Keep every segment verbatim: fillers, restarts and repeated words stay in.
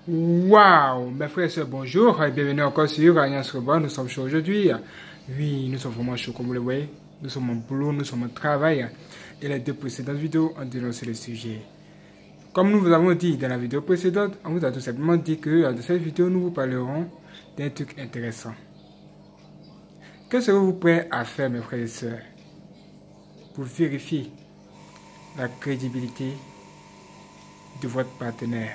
Waouh, mes frères et sœurs, bonjour et bienvenue encore sur Alliance Rebond. Nous sommes chauds aujourd'hui. Oui, nous sommes vraiment chauds comme vous le voyez. Nous sommes en boulot, nous sommes en travail. Et les deux précédentes vidéos ont dénoncé le sujet. Comme nous vous avons dit dans la vidéo précédente, on vous a tout simplement dit que dans cette vidéo, nous vous parlerons d'un truc intéressant. Que serez-vous prêts à faire, mes frères et sœurs, pour vérifier la crédibilité de votre partenaire,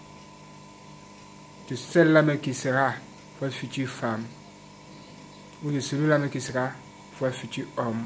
de celle-là même qui sera votre future femme, ou de celui-là même qui sera votre futur homme.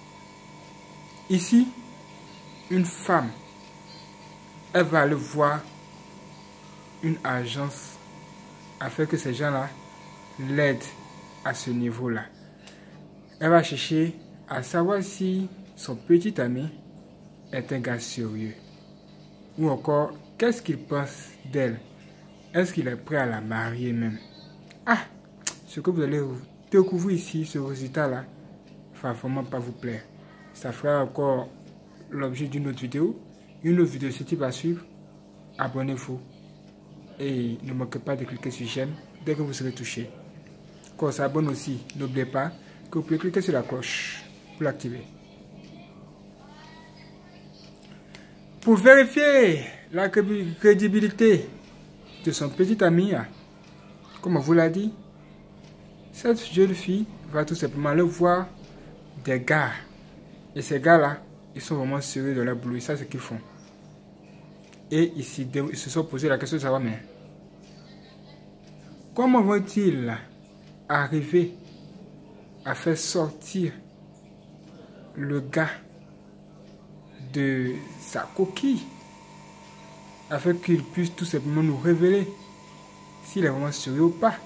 Ici, une femme, elle va aller voir une agence afin que ces gens-là l'aident à ce niveau-là. Elle va chercher à savoir si son petit ami est un gars sérieux. Ou encore, qu'est-ce qu'il pense d'elle? Est-ce qu'il est prêt à la marier même? Ah, ce que vous allez découvrir ici, ce résultat-là, ne va vraiment pas vous plaire. Ça fera encore l'objet d'une autre vidéo. Une autre vidéo de ce type à suivre. Abonnez-vous. Et ne manquez pas de cliquer sur j'aime dès que vous serez touché. Quand on s'abonne aussi, n'oubliez pas que vous pouvez cliquer sur la cloche pour l'activer. Pour vérifier la crédibilité de son petit ami, comme on vous l'a dit, cette jeune fille va tout simplement aller voir des gars. Et ces gars-là, ils sont vraiment sérieux de leur boulot. Ils savent ce qu'ils font. Et ici, ils se sont posé la question de savoir, mais comment vont-ils arriver à faire sortir le gars de sa coquille afin qu'il puisse tout simplement nous révéler s'il est vraiment sérieux ou pas.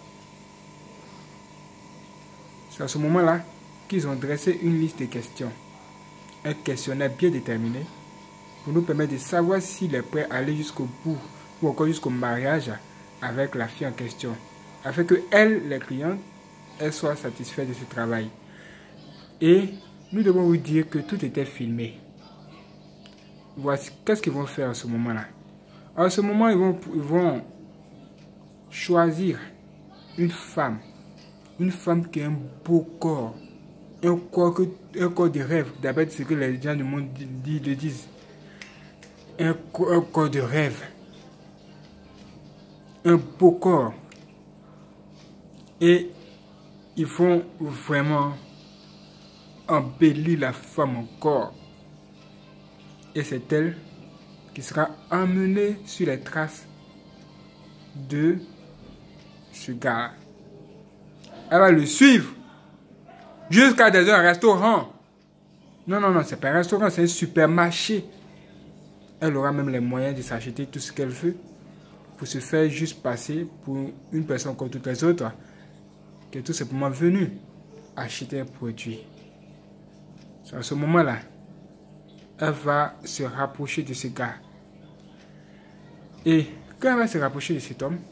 C'est à ce moment-là qu'ils ont dressé une liste de questions, un questionnaire bien déterminé pour nous permettre de savoir s'il est prêt à aller jusqu'au bout ou encore jusqu'au mariage avec la fille en question, afin que elle, les clientes, elle soit satisfaite de ce travail. Et nous devons vous dire que tout était filmé. Voici, qu'est-ce qu'ils vont faire à ce moment-là? À ce moment, ils vont, ils vont choisir une femme. Une femme qui a un beau corps. Un corps, que, un corps de rêve. D'après ce que les gens du monde disent, le disent. Un, un corps de rêve. Un beau corps. Et ils vont vraiment embellir la femme encore. Et c'est elle qui sera emmenée sur les traces de ce gars. Elle va le suivre jusqu'à dans un restaurant. Non, non, non, c'est pas un restaurant, c'est un supermarché. Elle aura même les moyens de s'acheter tout ce qu'elle veut pour se faire juste passer pour une personne comme toutes les autres qui est tout simplement venue acheter un produit. C'est à ce moment-là, elle va se rapprocher de ce gars. Et quand elle va se rapprocher de cet homme,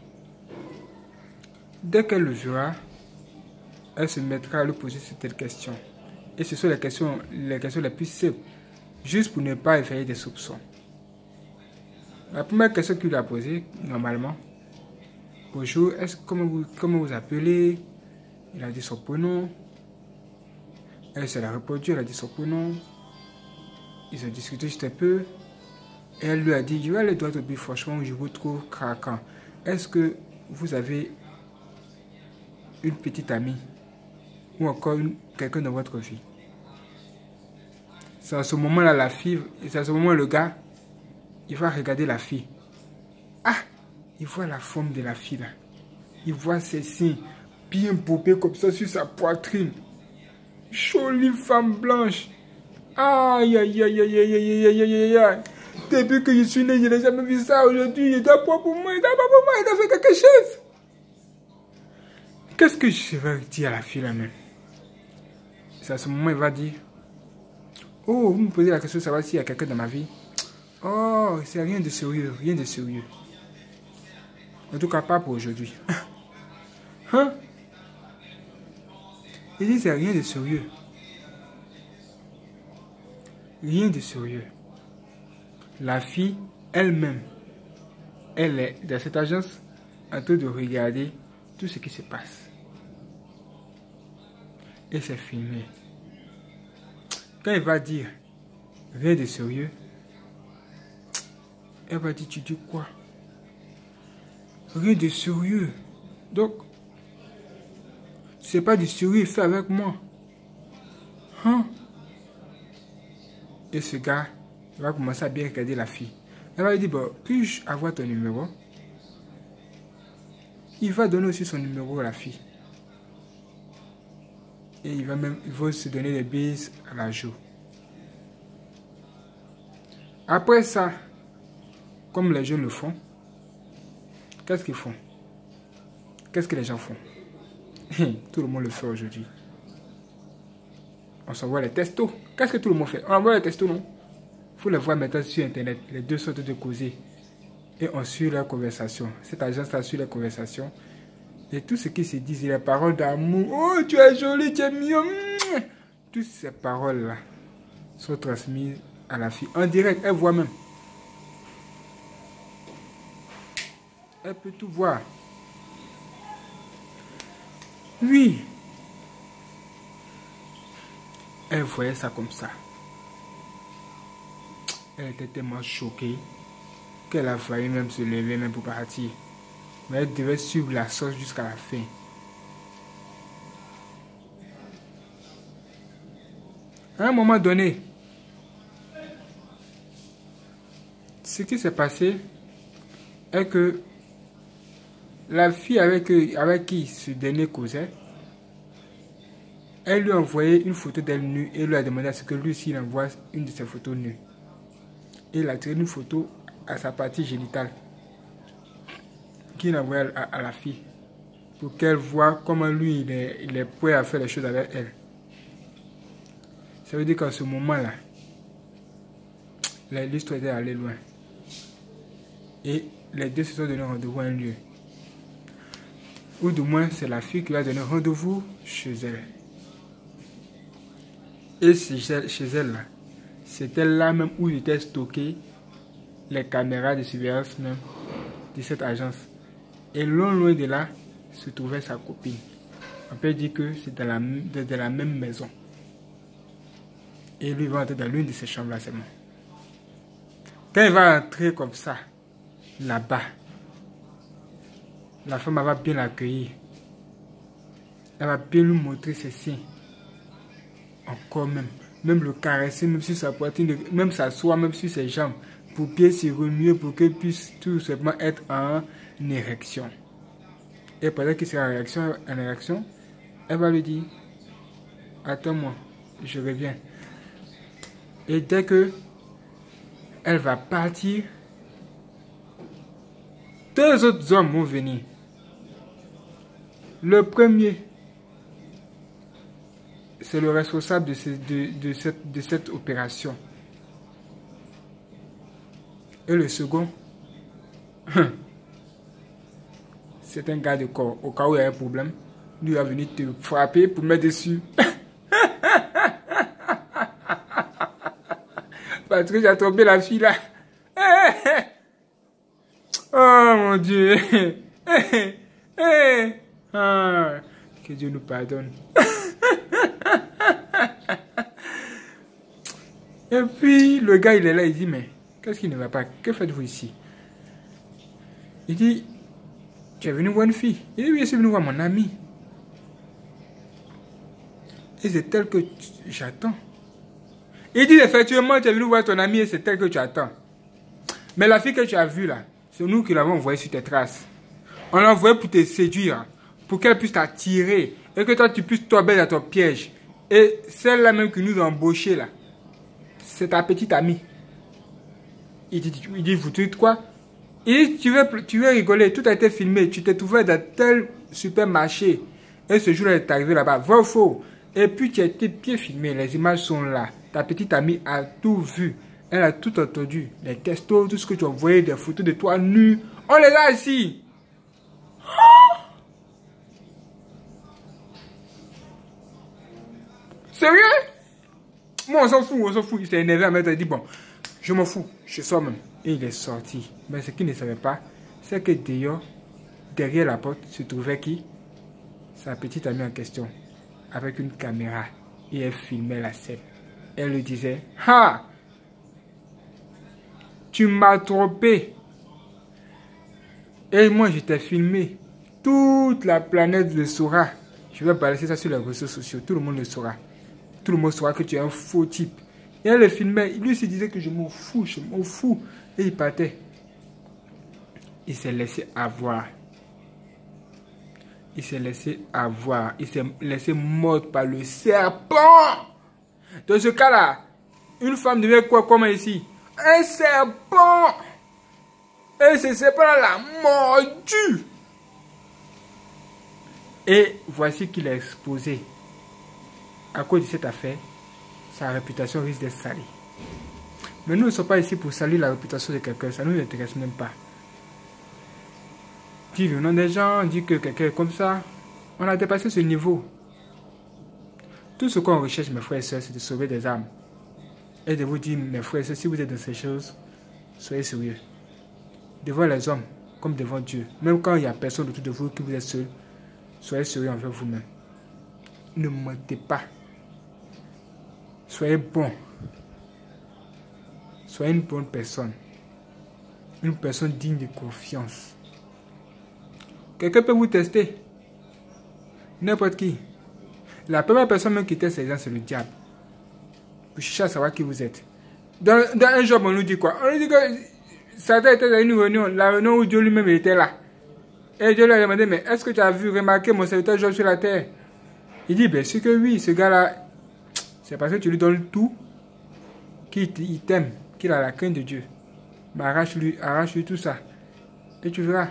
dès qu'elle le verra, elle se mettra à lui poser certaines questions. Et ce sont les questions, les questions les plus simples, juste pour ne pas éveiller des soupçons. La première question qu'il lui a posée, normalement, bonjour, est-ce comment vous, comment vous appelez? Il a dit son prénom. Elle s'est répondu, elle a dit son prénom. Ils ont discuté juste un peu. Et elle lui a dit, je vais aller droit au but, franchement, je vous trouve craquant. Est-ce que vous avez une petite amie ou encore quelqu'un dans votre vie? C'est à ce moment-là la fille, c'est à ce moment le gars, il va regarder la fille. Ah, il voit la forme de la fille là. Il voit ses seins bien bobés comme ça sur sa poitrine. Jolie femme blanche. Aïe, aïe, aïe, aïe, aïe, aïe, aïe, aïe, aïe. Depuis que je suis né, je n'ai jamais vu ça. Aujourd'hui, il doit pas pour moi, il doit pas pour moi, il doit faire quelque chose. Qu'est-ce que je vais dire à la fille là même? C'est à ce moment il va dire, oh, vous me posez la question de savoir s'il y a quelqu'un dans ma vie. Oh, c'est rien de sérieux, rien de sérieux. En tout cas, pas pour aujourd'hui. Hein? Il dit, c'est rien de sérieux. Rien de sérieux. La fille elle-même elle est dans cette agence en train de regarder tout ce qui se passe. Et c'est filmé. Quand il va dire rien de sérieux, elle va dire, tu dis quoi? Rien de sérieux. Donc, c'est pas du sérieux, fais avec moi. Hein? Et ce gars va commencer à bien regarder la fille. Elle va lui dire, bon, puis-je avoir ton numéro? Il va donner aussi son numéro à la fille. Et il va même, il va se donner des bises à la joue. Après ça, comme les jeunes le font, qu'est-ce qu'ils font? Qu'est-ce que les gens font? Tout le monde le fait aujourd'hui. On s'envoie les textos. Qu'est-ce que tout le monde fait? On envoie les textos, non? Il faut les voir maintenant sur Internet. Les deux sortes de causer. Et on suit leur conversation. Cette agence-là suit leur conversation. Et tout ce qui se dit, c'est les paroles d'amour. Oh, tu es jolie, tu es mignon. Toutes ces paroles-là sont transmises à la fille. En direct, elle voit même. Elle peut tout voir. Oui. Elle voyait ça comme ça. Elle était tellement choquée qu'elle a failli même se lever même pour partir. Mais elle devait suivre la sauce jusqu'à la fin. À un moment donné, ce qui s'est passé est que la fille avec, avec qui ce dernier causait, elle lui a envoyé une photo d'elle nue et lui a demandé à ce que lui aussi il envoie une de ses photos nues. Et il a tiré une photo à sa partie génitale qu'il a envoyé à, à la fille pour qu'elle voit comment lui il est, il est prêt à faire les choses avec elle. Ça veut dire qu'en ce moment-là, l'histoire était allée loin. Et les deux se sont donné rendez-vous à un lieu. Ou du moins, c'est la fille qui lui a donné rendez-vous chez elle. Et chez elle, là, c'était là même où il était stocké les caméras de surveillance même de cette agence. Et loin, loin de là, se trouvait sa copine. On peut dire que c'est de la, de, de la même maison. Et lui va entrer dans l'une de ces chambres-là seulement. Quand il va entrer comme ça, là-bas, la femme va bien l'accueillir. Elle va bien lui montrer ses seins. Encore même. Même le caresser, même sur sa poitrine, même s'asseoir, même sur ses jambes. Pour bien se remuer, pour qu'elle puisse tout simplement être en érection. Et pendant qu'il sera en érection, en érection, elle va lui dire, attends-moi, je reviens. Et dès que elle va partir, deux autres hommes vont venir. Le premier, c'est le responsable de, ce, de, de, cette, de cette opération. Et le second, c'est un gars de corps. Au cas où il y a un problème, lui va venir te frapper pour mettre dessus. Parce que j'ai trompé la fille là. Oh mon Dieu. Que Dieu nous pardonne. Et puis le gars il est là, il dit mais qu'est-ce qui ne va pas? Que faites-vous ici? Il dit tu es venu voir une fille? Il dit oui, je suis venu voir mon ami. Et c'est tel que j'attends. Il dit effectivement tu es venu voir ton ami et c'est tel que tu attends. Mais la fille que tu as vue là, c'est nous qui l'avons envoyée sur tes traces. On l'a envoyée pour te séduire, pour qu'elle puisse t'attirer et que toi tu puisses tomber dans ton piège. Et celle-là même qui nous a embauchés là, c'est ta petite amie. Il dit, il dit vous dites quoi? Il dit tu veux, tu veux rigoler, tout a été filmé, tu t'es trouvé dans tel supermarché. Et ce jour-là, est arrivé là-bas, vrai ou faux? Et puis tu as été bien filmé, les images sont là. Ta petite amie a tout vu. Elle a tout entendu. Les textos, tout ce que tu as envoyé, des photos de toi nu. On les a ici. Sérieux? Moi, on s'en fout, on s'en fout. Il s'est énervé à mettre, il dit, bon, je m'en fous, je sors même. Et il est sorti. Mais ce qu'il ne savait pas, c'est que dehors, derrière la porte, se trouvait qui? Sa petite amie en question, avec une caméra. Et elle filmait la scène. Elle lui disait, « Ha! Tu m'as trompé. Et moi, je t'ai filmé. Toute la planète le saura. Je vais balancer ça sur les réseaux sociaux. Tout le monde le saura. Tout le monde saura que tu es un faux type. » Et elle le filmait. Lui se disait que je m'en fous, je m'en fous. Et il partait. Il s'est laissé avoir. Il s'est laissé avoir. Il s'est laissé mordre par le serpent. Dans ce cas-là, une femme devient quoi comme ici? Un serpent. Et ce serpent-là l'a mordu. Et voici qu'il a exposé. À cause de cette affaire, sa réputation risque d'être salie. Mais nous ne sommes pas ici pour salir la réputation de quelqu'un. Ça ne nous intéresse même pas. Dire le nom des gens, dire que quelqu'un est comme ça. On a dépassé ce niveau. Tout ce qu'on recherche, mes frères et sœurs, c'est de sauver des âmes. Et de vous dire, mes frères et sœurs, si vous êtes dans ces choses, soyez sérieux. Devant les hommes, comme devant Dieu. Même quand il n'y a personne autour de vous, que vous êtes seul, soyez sérieux envers vous-même. Ne mentez pas. Soyez bon. Soyez une bonne personne. Une personne digne de confiance. Quelqu'un peut vous tester. N'importe qui. La première personne même qui teste les gens, c'est le diable. Vous cherchez à savoir qui vous êtes. Dans, dans un job, on nous dit quoi? On nous dit que Satan était dans une réunion, la réunion où Dieu lui-même était là. Et Dieu lui a demandé, mais est-ce que tu as vu, remarquer mon serviteur Job sur la terre? Il dit, bien sûr que oui, ce gars-là, c'est parce que tu lui donnes tout, qu'il t'aime, qu'il a la crainte de Dieu. Mais arrache-lui, arrache-lui tout ça. Et tu verras.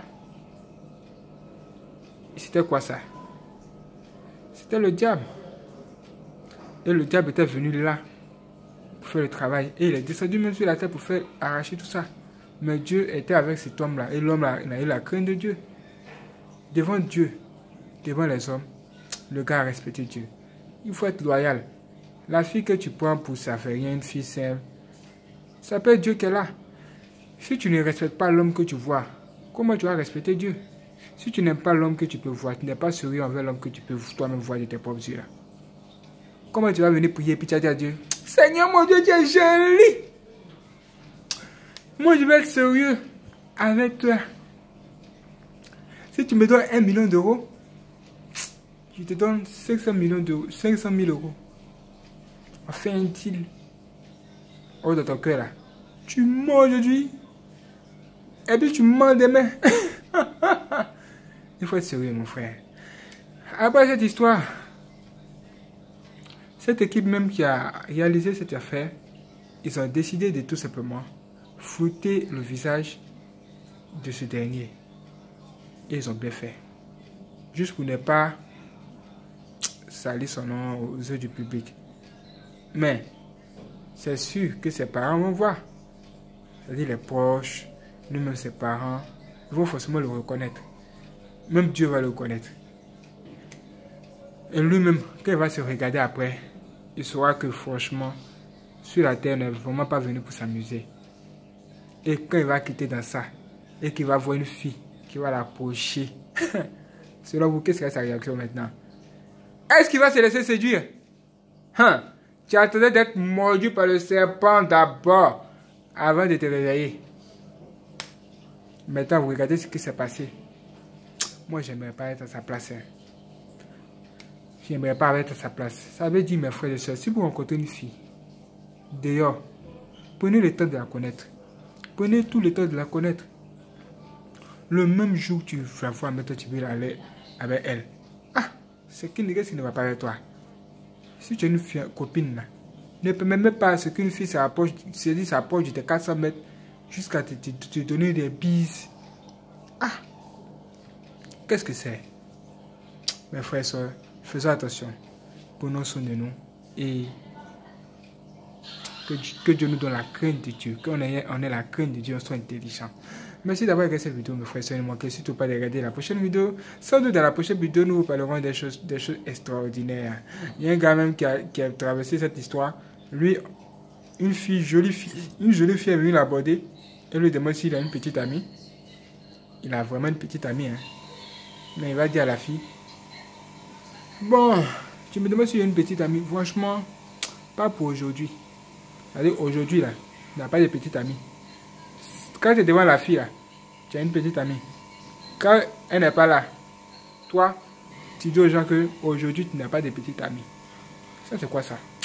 C'était quoi ça? C'était le diable. Et le diable était venu là pour faire le travail. Et il est descendu même sur la terre pour faire arracher tout ça. Mais Dieu était avec cet homme-là. Et l'homme-là, il a eu la crainte de Dieu. Devant Dieu, devant les hommes, le gars a respecté Dieu. Il faut être loyal. La fille que tu prends pour ça fait rien, une fille simple, ça peut être Dieu qui est là. Si tu ne respectes pas l'homme que tu vois, comment tu vas respecter Dieu? Si tu n'aimes pas l'homme que tu peux voir, tu n'es pas sérieux envers l'homme que tu peux toi-même voir de tes propres yeux là. Comment tu vas venir prier et puis tu vas dire à Dieu, Seigneur mon Dieu, tu es joli. Moi je vais être sérieux avec toi. Si tu me donnes un million d'euros, je te donne cinq cents millions d'euros, cinq cent mille euros. On fait un deal. Oh, dans ton cœur là. Tu mens aujourd'hui. Et puis tu mens demain. Il faut être sérieux, mon frère. Après cette histoire, cette équipe même qui a réalisé cette affaire, ils ont décidé de tout simplement flouter le visage de ce dernier. Et ils ont bien fait. Juste pour ne pas salir son nom aux yeux du public. Mais c'est sûr que ses parents vont voir. C'est-à-dire les proches, nous-mêmes ses parents, ils vont forcément le reconnaître. Même Dieu va le reconnaître. Et lui-même, quand il va se regarder après, il saura que franchement, sur la terre, il n'est vraiment pas venu pour s'amuser. Et quand il va quitter dans ça, et qu'il va voir une fille qui va l'approcher, selon vous, qu'est-ce que sa réaction maintenant? Est-ce qu'il va se laisser séduire? Hein? Tu attendais d'être mordu par le serpent d'abord, avant de te réveiller. Maintenant, vous regardez ce qui s'est passé. Moi, j'aimerais pas être à sa place. Hein. J'aimerais pas être à sa place. Ça veut dire, mes frères et sœurs, si vous rencontrez une fille, dehors, prenez le temps de la connaître. Prenez tout le temps de la connaître. Le même jour que tu vas voir, maintenant tu veux aller avec elle. Ah, c'est qu'une nègre qui ne va pas avec toi. Si tu as une fille, copine, là, ne permets même pas à ce qu'une fille s'approche, se dit s'approche de tes quatre cents mètres jusqu'à te, te, te donner des bises. Ah, qu'est-ce que c'est? Mes frères et soeurs, faisons attention. Prenons soin de nous et que, que Dieu nous donne la crainte de Dieu. Qu'on ait, on ait la crainte de Dieu, on soit intelligent. Merci d'avoir regardé cette vidéo, mes frères et sœurs. Ne manquez surtout pas de regarder la prochaine vidéo. Sans doute, dans la prochaine vidéo, nous vous parlerons des choses, des choses extraordinaires. Il y a un gars même qui a, qui a traversé cette histoire. Lui, une fille, jolie fille, une jolie fille est venue l'aborder. Elle lui demande s'il a une petite amie. il a vraiment une petite amie. Hein. Mais il va dire à la fille, bon, tu me demandes si j'ai une petite amie. Franchement, pas pour aujourd'hui. C'est-à-dire aujourd'hui, là, il n'a pas de petite amie. Quand tu es devant la fille, là, tu as une petite amie. Quand elle n'est pas là, toi, tu dis aux gens que aujourd'hui tu n'as pas de petite amie. Ça, c'est quoi ça?